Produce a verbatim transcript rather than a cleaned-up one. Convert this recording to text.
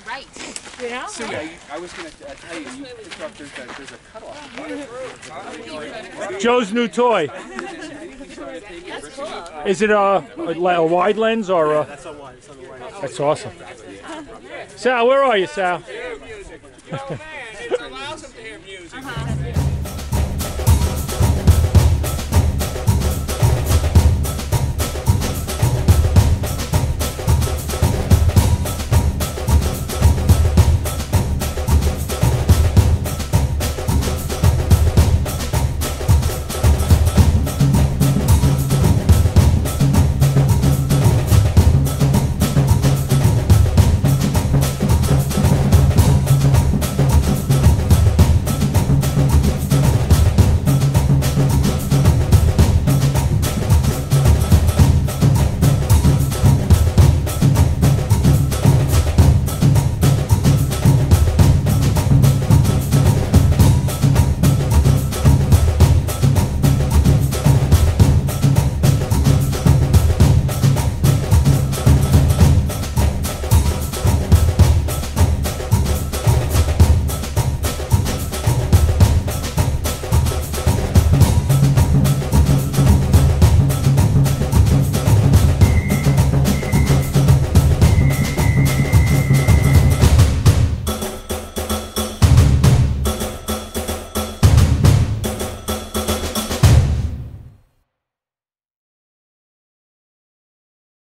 right. You know? So yeah, you, I was going to uh, tell you, you picked up, there's a, there's a cutoff. Joe's new toy. That's cool. Is it a, a, a wide lens or a... That's a wide. It's on the wide. That's awesome. Sal, where are you, Sal? It allows him to hear music. Uh-huh.